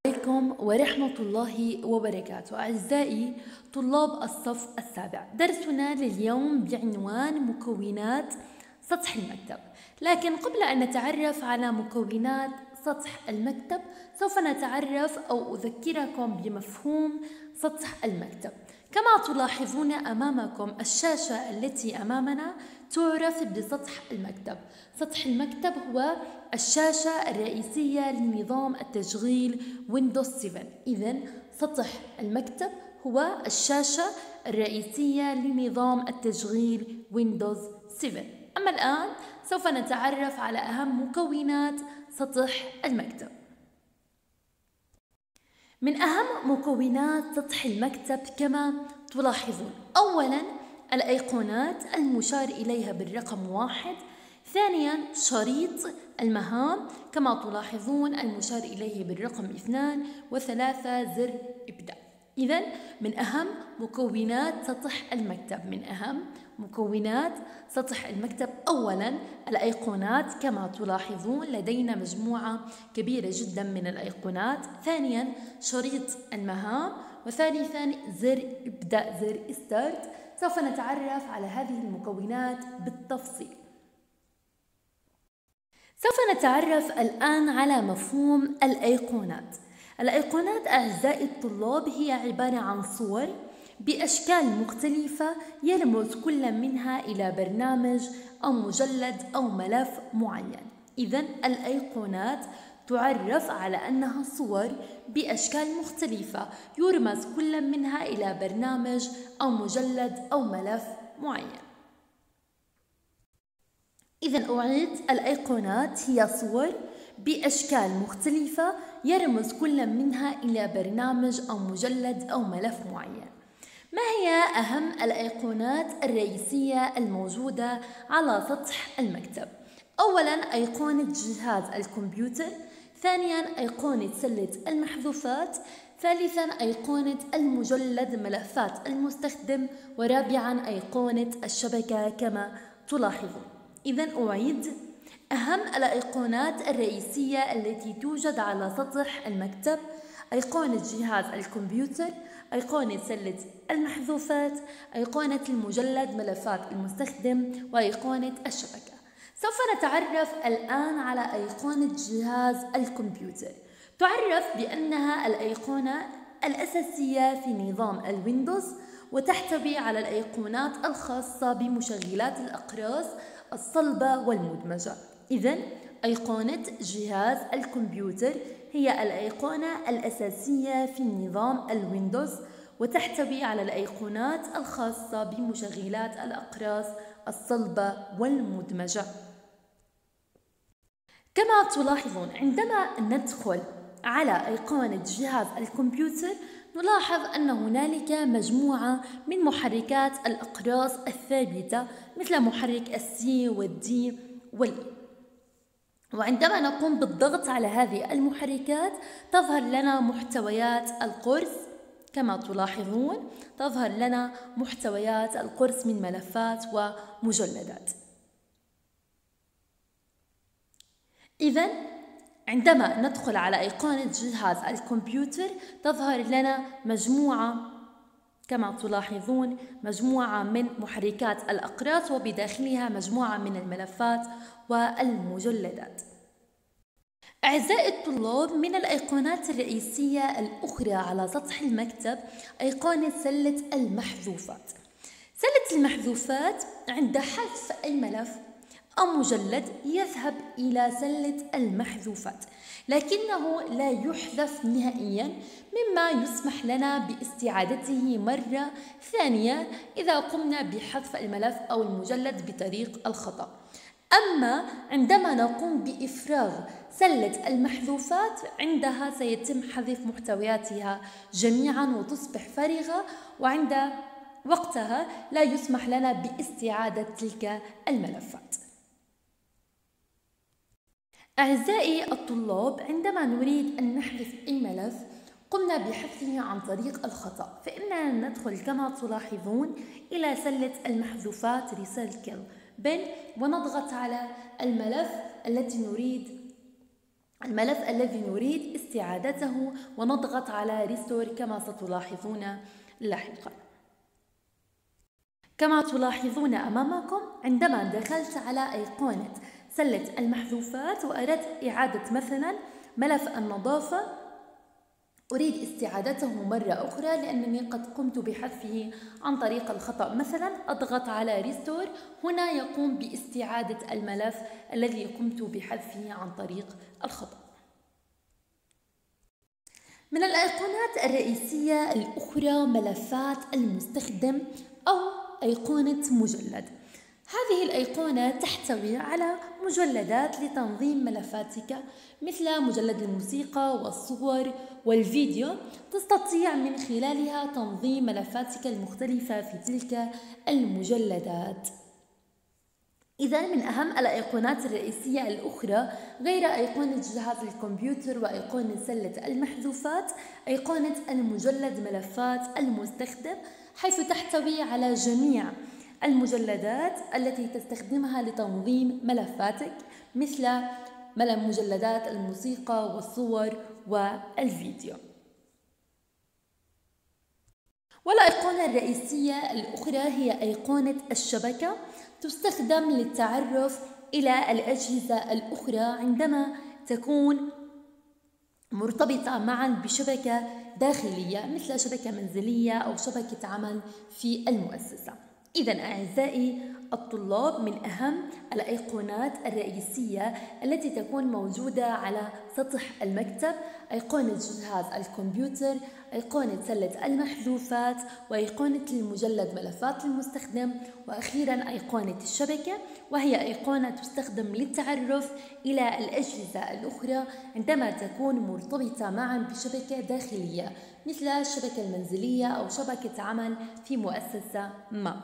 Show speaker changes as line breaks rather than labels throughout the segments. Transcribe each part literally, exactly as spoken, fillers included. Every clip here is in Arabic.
عليكم ورحمة الله وبركاته. أعزائي طلاب الصف السابع، درسنا لليوم بعنوان مكونات سطح المكتب. لكن قبل أن نتعرف على مكونات سطح المكتب سوف نتعرف أو أذكركم بمفهوم سطح المكتب. كما تلاحظون أمامكم الشاشة التي أمامنا تعرف بسطح المكتب. سطح المكتب هو الشاشة الرئيسية لنظام التشغيل ويندوز سبعة. إذن سطح المكتب هو الشاشة الرئيسية لنظام التشغيل ويندوز سبعة. أما الآن سوف نتعرف على أهم مكونات سطح المكتب. من أهم مكونات سطح المكتب كما تلاحظون، أولا الأيقونات المشار إليها بالرقم واحد. ثانيا شريط المهام كما تلاحظون المشار إليه بالرقم اثنان. وثلاثة زر إبداء. إذن من أهم مكونات سطح المكتب من أهم مكونات سطح المكتب أولا الأيقونات كما تلاحظون لدينا مجموعة كبيرة جدا من الأيقونات. ثانيا شريط المهام. وثالثا زر إبداء زر ستارت. سوف نتعرف على هذه المكونات بالتفصيل. سوف نتعرف الآن على مفهوم الأيقونات. الأيقونات أعزائي الطلاب هي عبارة عن صور بأشكال مختلفة يرمز كل منها إلى برنامج أو مجلد أو ملف معين. إذن الأيقونات تعرف على أنها صور بأشكال مختلفة يرمز كل منها إلى برنامج أو مجلد أو ملف معين. إذن أعيد، الأيقونات هي صور بأشكال مختلفة يرمز كل منها إلى برنامج أو مجلد أو ملف معين. ما هي أهم الأيقونات الرئيسية الموجودة على سطح المكتب؟ أولاً أيقونة جهاز الكمبيوتر. ثانياً أيقونة سلة المحذوفات. ثالثاً أيقونة المجلد ملفات المستخدم. ورابعاً أيقونة الشبكة كما تلاحظون. إذن أعيد، أهم الأيقونات الرئيسية التي توجد على سطح المكتب: أيقونة جهاز الكمبيوتر، أيقونة سلة المحذوفات، أيقونة المجلد ملفات المستخدم، وأيقونة الشبكة. سوف نتعرف الآن على أيقونة جهاز الكمبيوتر. تعرف بأنها الأيقونة الأساسية في نظام الويندوز، وتحتوي على الأيقونات الخاصة بمشغلات الأقراص الصلبة والمدمجة. إذن أيقونة جهاز الكمبيوتر هي الأيقونة الأساسية في نظام الويندوز، وتحتوي على الأيقونات الخاصة بمشغلات الأقراص الصلبة والمدمجة. كما تلاحظون عندما ندخل على أيقونة جهاز الكمبيوتر نلاحظ أن هنالك مجموعة من محركات الأقراص الثابتة مثل محرك السي والدي والإي. وعندما نقوم بالضغط على هذه المحركات تظهر لنا محتويات القرص. كما تلاحظون تظهر لنا محتويات القرص من ملفات ومجلدات. إذن عندما ندخل على أيقونة جهاز الكمبيوتر تظهر لنا مجموعة كما تلاحظون مجموعة من محركات الأقراص، وبداخلها مجموعة من الملفات والمجلدات. أعزائي الطلاب، من الأيقونات الرئيسية الأخرى على سطح المكتب أيقونة سلة المحذوفات. سلة المحذوفات عند حذف أي ملف أو مجلد يذهب إلى سلة المحذوفات، لكنه لا يحذف نهائيا، مما يسمح لنا باستعادته مرة ثانية إذا قمنا بحذف الملف أو المجلد بطريق الخطأ. أما عندما نقوم بإفراغ سلة المحذوفات عندها سيتم حذف محتوياتها جميعا وتصبح فارغة، وعند وقتها لا يسمح لنا باستعادة تلك الملفات. أعزائي الطلاب، عندما نريد أن نحذف أي ملف قمنا بحذفه عن طريق الخطأ، فإننا ندخل كما تلاحظون إلى سلة المحذوفات ريسايكل بن ونضغط على الملف التي نريد الملف الذي نريد استعادته ونضغط على ريستور كما ستلاحظون لاحقا. كما تلاحظون أمامكم عندما دخلت على أيقونة سلة المحذوفات وأردت إعادة مثلا ملف النظافة، أريد استعادته مرة أخرى لأنني قد قمت بحذفه عن طريق الخطأ مثلا، أضغط على ريستور، هنا يقوم باستعادة الملف الذي قمت بحذفه عن طريق الخطأ. من الأيقونات الرئيسية الأخرى ملفات المستخدم أو أيقونة مجلد. هذه الأيقونة تحتوي على مجلدات لتنظيم ملفاتك مثل مجلد الموسيقى والصور والفيديو، تستطيع من خلالها تنظيم ملفاتك المختلفة في تلك المجلدات. إذا من أهم الأيقونات الرئيسية الأخرى غير أيقونة جهاز الكمبيوتر وأيقونة سلة المحذوفات أيقونة المجلد ملفات المستخدم، حيث تحتوي على جميع المجلدات التي تستخدمها لتنظيم ملفاتك مثل مجلدات الموسيقى والصور والفيديو. والأيقونة الرئيسية الأخرى هي أيقونة الشبكة، تستخدم للتعرف إلى الأجهزة الأخرى عندما تكون مرتبطة معا بشبكة داخلية مثل شبكة منزلية أو شبكة عمل في المؤسسة. إذن أعزائي الطلاب، من أهم الأيقونات الرئيسية التي تكون موجودة على سطح المكتب أيقونة جهاز الكمبيوتر، أيقونة سلة المحذوفات، وأيقونة المجلد ملفات المستخدم، وأخيرا أيقونة الشبكة، وهي أيقونة تستخدم للتعرف إلى الأجهزة الأخرى عندما تكون مرتبطة معا بشبكة داخلية مثل الشبكة المنزلية أو شبكة عمل في مؤسسة ما.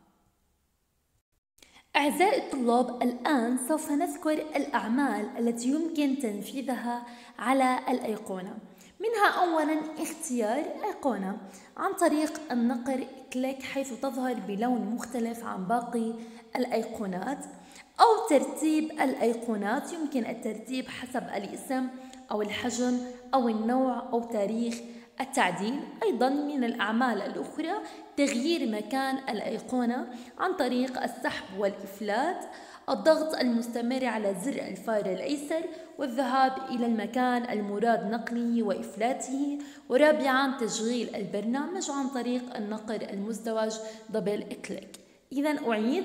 أعزائي الطلاب، الآن سوف نذكر الأعمال التي يمكن تنفيذها على الأيقونة. منها أولا اختيار أيقونة عن طريق النقر كليك حيث تظهر بلون مختلف عن باقي الأيقونات، أو ترتيب الأيقونات، يمكن الترتيب حسب الاسم أو الحجم أو النوع أو تاريخ التعديل. أيضا من الأعمال الأخرى تغيير مكان الأيقونة عن طريق السحب والإفلات، الضغط المستمر على زر الفأر الأيسر والذهاب إلى المكان المراد نقله وإفلاته. ورابعا تشغيل البرنامج عن طريق النقر المزدوج دبل كليك. إذن أعيد،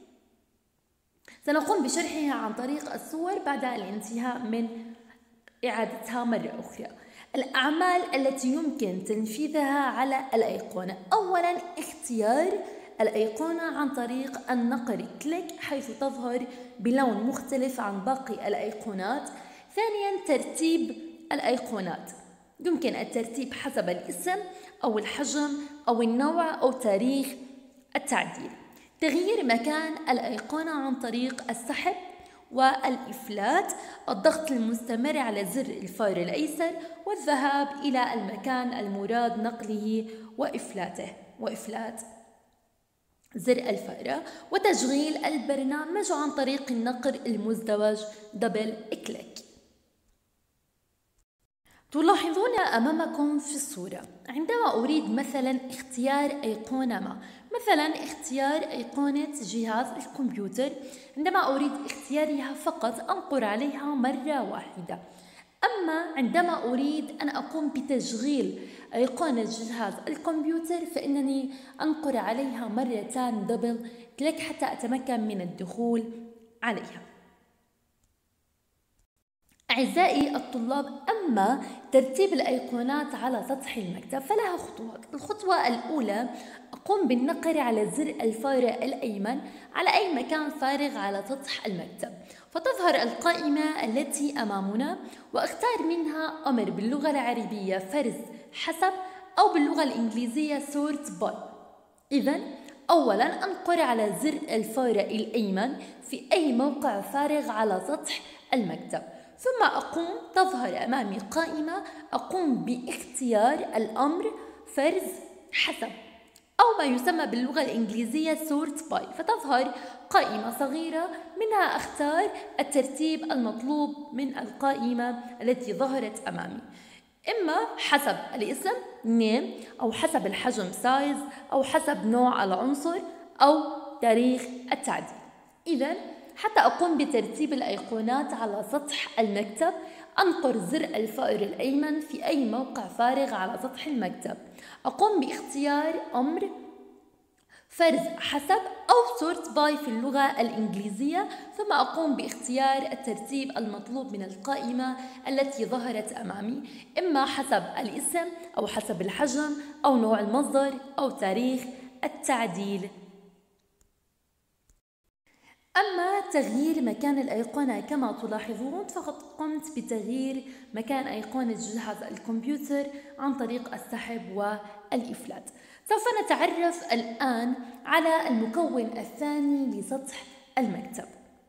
سنقوم بشرحها عن طريق الصور بعد الانتهاء من إعادتها مرة أخرى. الأعمال التي يمكن تنفيذها على الأيقونة: أولا اختيار الأيقونة عن طريق النقر كليك حيث تظهر بلون مختلف عن باقي الأيقونات. ثانيا ترتيب الأيقونات، يمكن الترتيب حسب الاسم أو الحجم أو النوع أو تاريخ التعديل. تغيير مكان الأيقونة عن طريق السحب والإفلات، الضغط المستمر على زر الفأر الأيسر والذهاب إلى المكان المراد نقله وإفلاته وإفلات زر الفأر، وتشغيل البرنامج عن طريق النقر المزدوج دبل كليك. تلاحظون أمامكم في الصورة عندما أريد مثلا اختيار أيقونة ما، مثلا اختيار أيقونة جهاز الكمبيوتر، عندما أريد اختيارها فقط أنقر عليها مرة واحدة. أما عندما أريد أن أقوم بتشغيل أيقونة جهاز الكمبيوتر فإنني أنقر عليها مرتان دبل كليك حتى أتمكن من الدخول عليها. أعزائي الطلاب، أما ترتيب الأيقونات على سطح المكتب فلها خطوات. الخطوة الأولى أقوم بالنقر على زر الفأر الأيمن على أي مكان فارغ على سطح المكتب، فتظهر القائمة التي أمامنا، وأختار منها أمر باللغة العربية فرز حسب، أو باللغة الإنجليزية sort by. إذن أولا أنقر على زر الفأر الأيمن في أي موقع فارغ على سطح المكتب، ثم أقوم تظهر أمامي قائمة أقوم باختيار الأمر فرز حسب. أو ما يسمى باللغة الإنجليزية sort by، فتظهر قائمة صغيرة منها أختار الترتيب المطلوب من القائمة التي ظهرت أمامي، إما حسب الاسم name، أو حسب الحجم size، أو حسب نوع العنصر، أو تاريخ التعديل. إذن حتى أقوم بترتيب الأيقونات على سطح المكتب، أنقر زر الفأر الأيمن في أي موقع فارغ على سطح المكتب، أقوم باختيار أمر فرز حسب أو sort by في اللغة الإنجليزية، ثم أقوم باختيار الترتيب المطلوب من القائمة التي ظهرت أمامي، إما حسب الاسم، أو حسب الحجم، أو نوع المصدر، أو تاريخ التعديل. أما تغيير مكان الأيقونة كما تلاحظون، فقد قمت بتغيير مكان أيقونة جهاز الكمبيوتر عن طريق السحب والإفلات. سوف نتعرف الآن على المكون الثاني لسطح المكتب.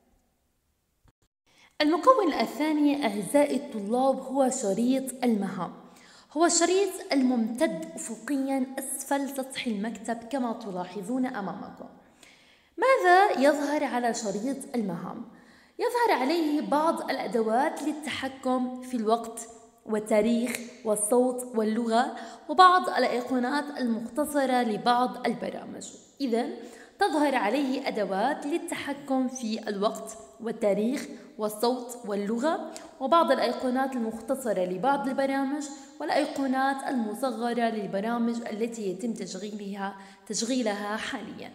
المكون الثاني أعزائي الطلاب هو شريط المهام. هو الشريط الممتد أفقيا أسفل سطح المكتب كما تلاحظون أمامكم. ماذا يظهر على شريط المهام؟ يظهر عليه بعض الأدوات للتحكم في الوقت والتاريخ والصوت واللغة، وبعض الأيقونات المختصرة لبعض البرامج. إذن تظهر عليه أدوات للتحكم في الوقت والتاريخ والصوت واللغة، وبعض الأيقونات المختصرة لبعض البرامج، والأيقونات المصغرة للبرامج التي يتم تشغيلها تشغيلها حالياً.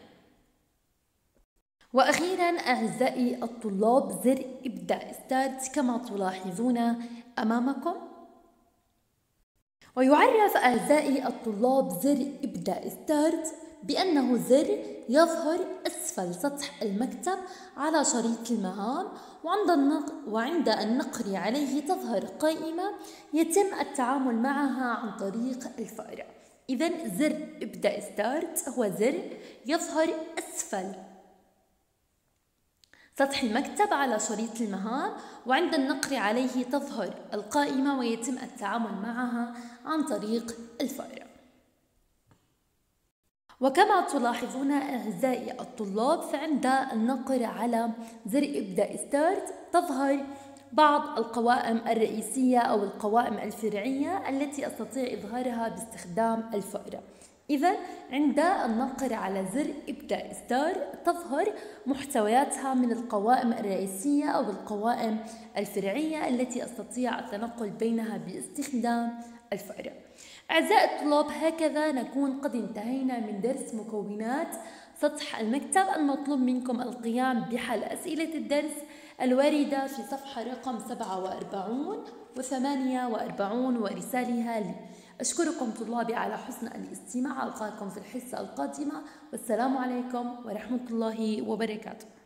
وأخيراً أعزائي الطلاب، زر إبداء ستارت كما تلاحظون أمامكم. ويعرف أعزائي الطلاب زر إبداء ستارت بأنه زر يظهر أسفل سطح المكتب على شريط المهام، وعند النقر, وعند النقر عليه تظهر قائمة يتم التعامل معها عن طريق الفأرة. إذن زر إبداء ستارت هو زر يظهر أسفل سطح المكتب على شريط المهام، وعند النقر عليه تظهر القائمة ويتم التعامل معها عن طريق الفأرة. وكما تلاحظون أعزائي الطلاب، فعند النقر على زر إبداء ستارت تظهر بعض القوائم الرئيسية أو القوائم الفرعية التي أستطيع إظهارها باستخدام الفأرة. إذا عند النقر على زر إبداء ستارت تظهر محتوياتها من القوائم الرئيسية أو القوائم الفرعية التي أستطيع التنقل بينها باستخدام الفأرة. أعزائي الطلاب، هكذا نكون قد انتهينا من درس مكونات سطح المكتب. المطلوب منكم القيام بحل أسئلة الدرس الواردة في صفحة رقم سبعة وأربعين وثمانية وأربعين ورسالها لي. أشكركم طلابي على حسن الاستماع. ألقاكم في الحصة القادمة، والسلام عليكم ورحمة الله وبركاته.